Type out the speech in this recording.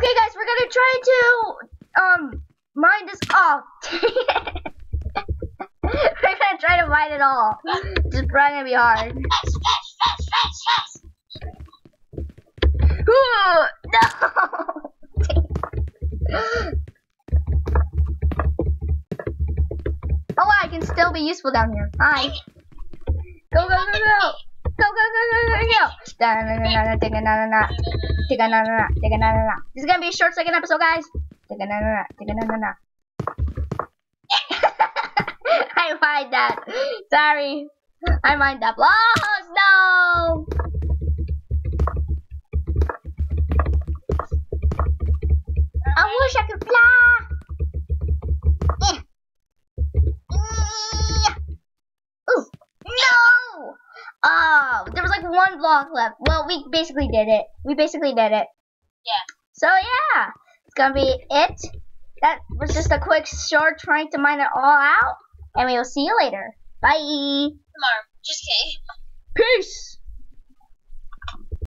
Okay, guys, we're gonna try to mine this. Oh, we're gonna try to mine it all. Just probably gonna be hard. Ooh, no. Oh, I can still be useful down here. Hi. Go, go, go, go. Go, go, go, go, go, go. This is gonna be a short second episode, guys. I mind that. Sorry. I mind that. Oh, no. I wish I could fly. Ooh, no! Oh, there was like one block left. Well, we basically did it. Yeah. So yeah, it's gonna be it. That was just a quick short trying to mine it all out, and we will see you later. Bye. Tomorrow. Just kidding. Peace.